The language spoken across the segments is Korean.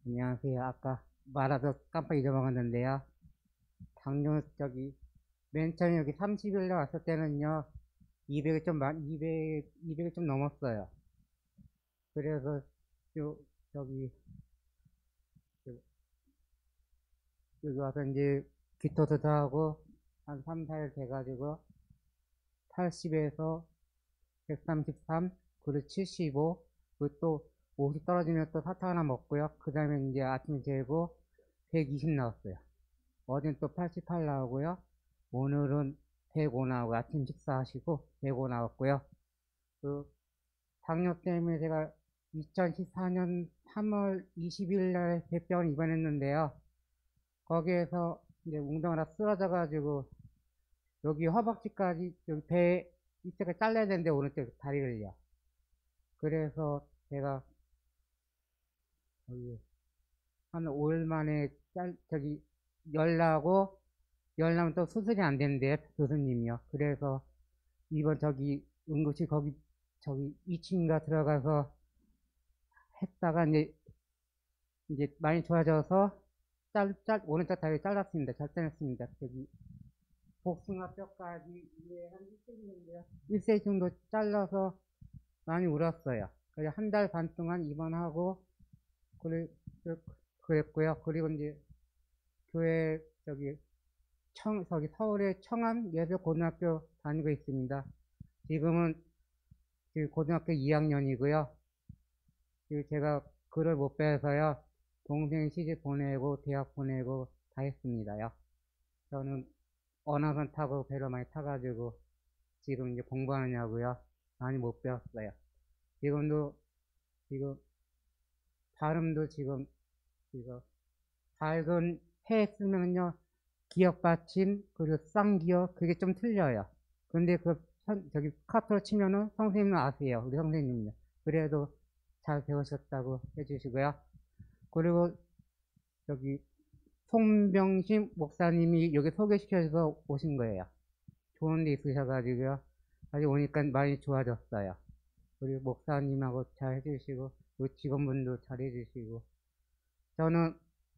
안녕하세요. 아까 말아서 깜빡 잊어먹었는데요. 맨 처음에 여기 30일에 왔을 때는요, 200이 좀 넘었어요. 그래서, 요, 저기, 요- 여기 와서 이제 기토도 하고, 한 3, 4일 돼가지고, 80에서 133, 그리고 75, 그리고 또 50 떨어지면 또 사탕 하나 먹고요. 그 다음에 이제 아침에 재고 120 나왔어요. 어제는 또 88 나오고요. 오늘은 105 나오고 아침 식사하시고 105 나왔고요. 그 당뇨 때문에 제가 2014년 3월 20일 날 대병원 입원했는데요. 거기에서 이제 웅덩이라 쓰러져 가지고 여기 허벅지까지 여기 배 이때가 잘라야 되는데 오른쪽 다리를요. 그래서 제가 여기 한 5일 만에 열나면 또 수술이 안 된대, 교수님이요. 그래서 이번 응급실 저기 2층인가 들어가서 했다가 이제 많이 좋아져서 오른쪽 다리 잘랐습니다. 잘 잘랐습니다. 복숭아뼈까지 이게 한 1cm인데요. 1cm 정도 잘라서 많이 울었어요. 그래서 한 달 반 동안 입원하고, 그래, 그랬고요. 그리고 이제 교회 서울의 청암 예술고등학교 다니고 있습니다. 지금은 고등학교 2학년이고요. 제가 글을 못 배워서요. 동생 시집 보내고 대학 보내고 다 했습니다요. 저는 언어선 타고 배를 많이 타가지고 지금 이제 공부하느냐고요. 많이 못 배웠어요. 지금 발음도 지금 밝은 해 쓰면요. 기역 받침, 그리고 쌍기역, 그게 좀 틀려요. 근데 카톡 치면은 선생님은 아세요. 우리 선생님은요. 그래도 잘 배우셨다고 해주시고요. 그리고 여기 송병심 목사님이 여기 소개시켜줘서 오신 거예요. 좋은 데 있으셔가지고요. 아직 오니까 많이 좋아졌어요. 그리고 목사님하고 잘 해주시고, 우리 직원분도 잘 해주시고. 저는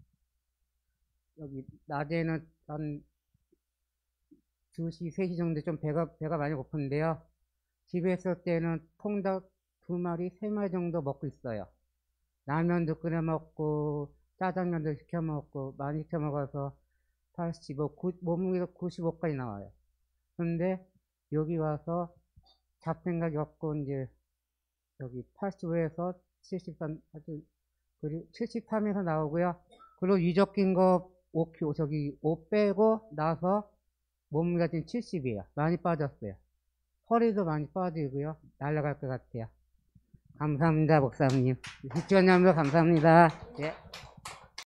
여기 낮에는 한 2시, 3시 정도 좀 배가 많이 고픈데요. 집에 있을 때는 통닭 2마리, 3마리 정도 먹고 있어요. 라면도 끓여 먹고, 짜장면도 시켜 먹고, 많이 시켜 먹어서 85, 몸무게도 95까지 나와요. 근데 여기 와서 잡생각이 없고, 이제 여기 85에서 73, 그리고 73에서 나오고요. 그리고 유적긴 거 5kg, 5 빼고 나서 몸무게가 지금 70이에요. 많이 빠졌어요. 허리도 많이 빠지고요. 날아갈 것 같아요. 감사합니다, 목사님. 시청자분들 감사합니다. 예.